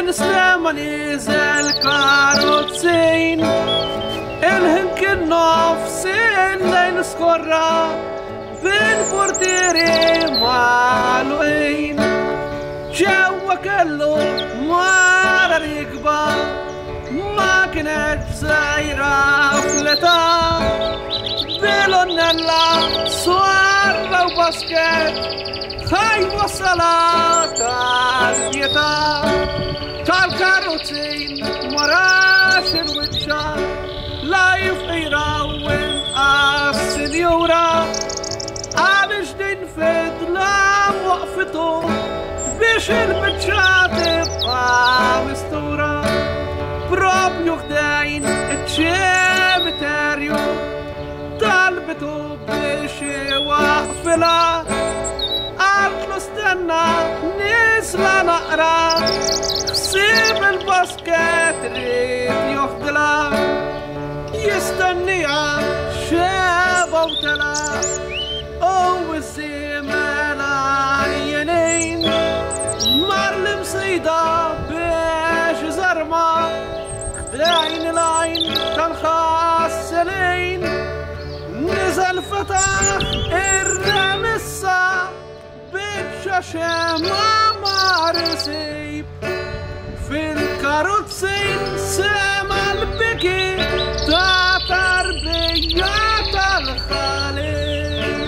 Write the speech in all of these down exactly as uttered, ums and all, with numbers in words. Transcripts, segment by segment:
نستمع نزل كاروتسين الهنك النفس اللي نسكرها بين بورتيري معلوين جوا كله مارا ريقبا ما كانت زايرة فلتا بيلون الله صور وباسكت خاي وصلات البيتا تالكاروتين مراش الوجه لا يفيراون السنيورة عالج دنفد لا وقفته بيش المتشاتب مستورة براب يخدين اتشام تاريو طالبته بيش وقفلا عقلو استنى نسلا نقرا خسيب الباسكت ريد يخدلا يستنيها شابة وتلا او الزمالة عينين مار المصيدة بيش زرمة خداعين العين تنخاسلين نزل فتح الرمسة بتشاشة ما رسيب في الكاروتسين سما البكي تا تربية الخليل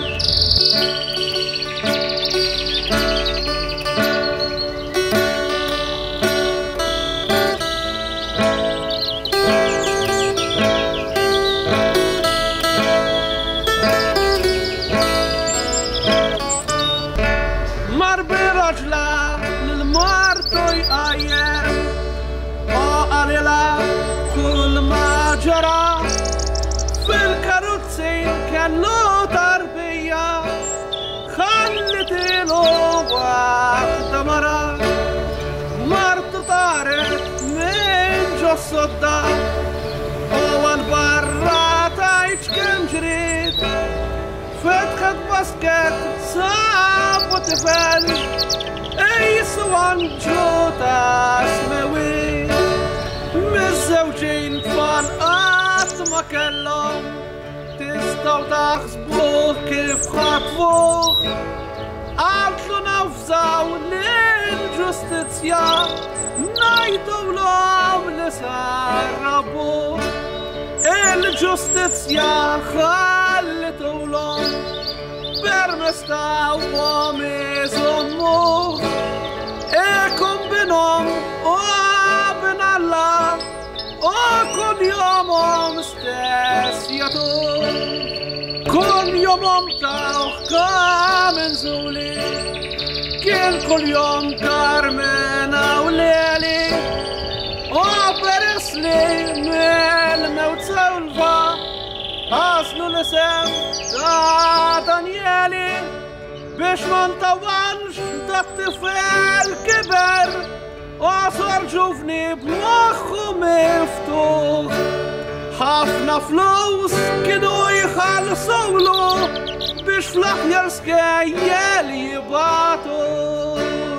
مر برجلة للمارتوي أيام وقاللا كل ما جرى في الكاروتسين كان له تربية خلت له واحدة مرة مرت طارت من جسدها أول برا تعيش كم جريت فتحت باسكت صعب وتفل اي سوان جوتا اسموي مزوجين فانقات ما كلهم تستودع خصبوه كيف خاطفوه عطلو نفزاو للجستيسيا نايدو لهم لسربوه الجستيسيا خلتو لهم برمستا وميزمو اكم بنوم وابن الله وكل يوم مستسيتو كل يوم تاوخ كامن زولي كل كل يوم كارمنا وليلي وبرسلي من الموت سولفا أصل لسان تا دانيالي بيش ما نطولش الطفل كبر وصار جوفني بمخه مفتوح حفنا فلوس كدو يخلصولو بيش فلاح يرسكي يالي يباطو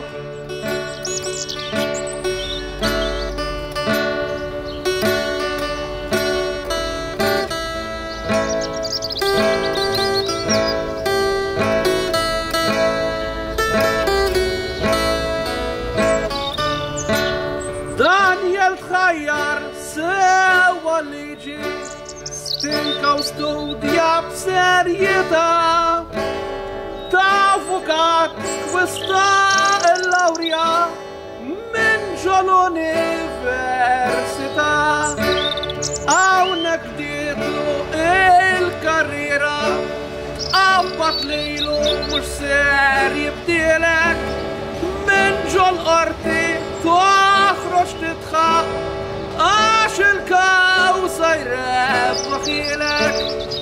دانيال تخير سوا اللي يجي ستنكا وستوديا بسريتا تافوكات وسطا اللوريا من جولو نيفرسيتا او نكديتلو الكاريرا ابط ليلو مش سار يبديلك من جول ارتي تخرج تتخا اش الكاوس يراب وخيلك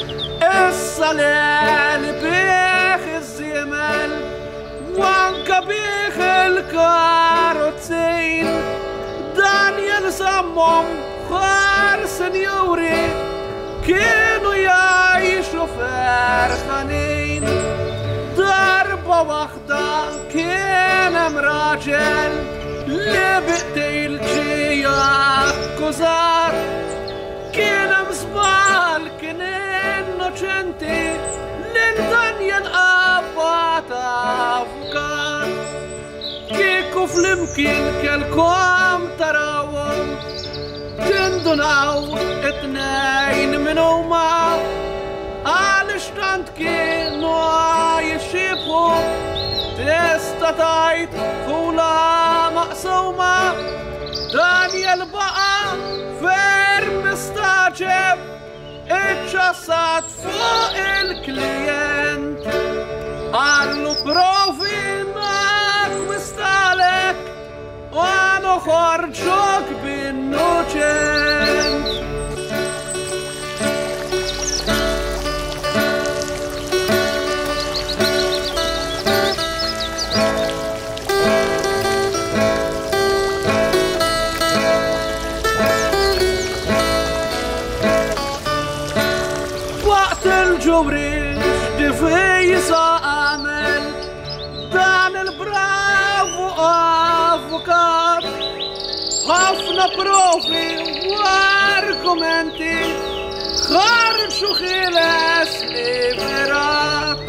الصلال بيخ الزمال وانك بيخ الكاروتسين دانيال سمم خار سنيوري كانوا يعيشوا فرحانين ضربة واحدة كان مراجل li biqtejlġi akkużat. Kien hemm żball kien innoċenti lil Daniel qabbad avukat. Kieku flimkien kelkom tarawhom tindunaw it-tnejn minn huma għaliex tant kienu jixxibħu tista' tgħid fula maqsuma. Daniel baqa' ferm mistaġeb iċċassat fuq il-klijent għallu provi mistalek u għanu ħorġok b'innoċent. Waqt il-ġuri x'difejsa għamel dan il-bravu avukat. Ħafna provi u argumenti ħarġu ħieles liberat.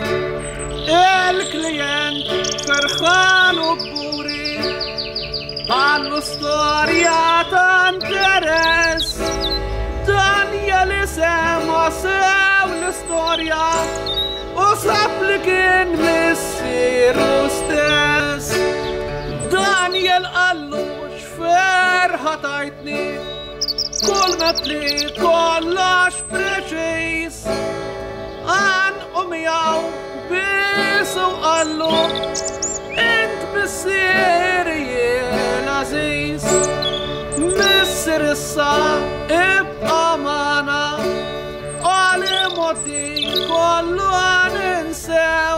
Il-klient ferħan u gburi għallu storja ta' interess. Daniel isema sew l-istorja u sab li kien missieru stess. Daniel qallu x'ferħa tajtni kull metli kollox preċis. Għan u miegħu bisu qallu int missieri jien aziz. Missier issa ibqa' magħna għali modi kollu għaninsew.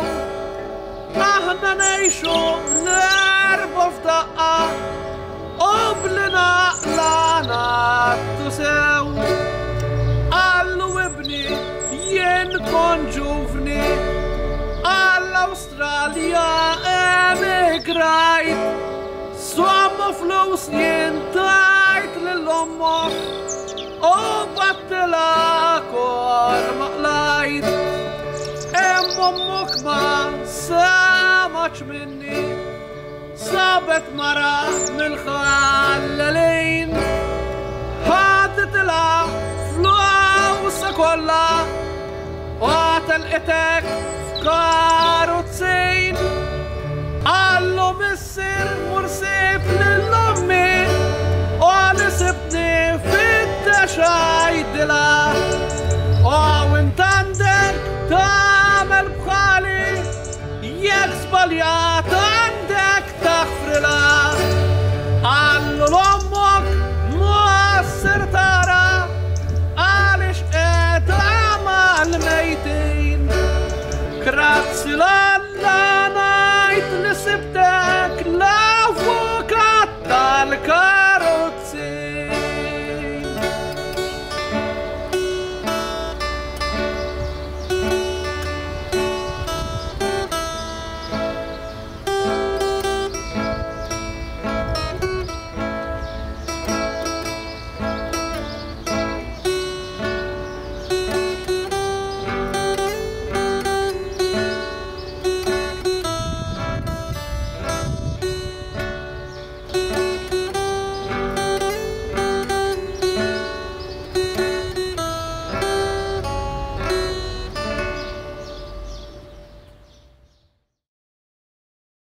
Aħna nejxu l-erba f'daqqa u bli naqla nattu sew. Għallu ibni jien konġuvni għall-Awstralja emigrajt. Somma flus jien tajt lill-ommok u battila kol maqlajt. Em ommok ma samax minni sabet mara mill-ħallalejn. ħaditila flusa kolla u għatalqitek f'karuzzejn. Għallu missier mursib lill-ommi u għalisibni fit-taxajdila. U għawintandek tamel bħali jek zbaljat għandek taħfrila. Għallu l-ommok muassir tara għalix edha mal-mejtin. Grazzi la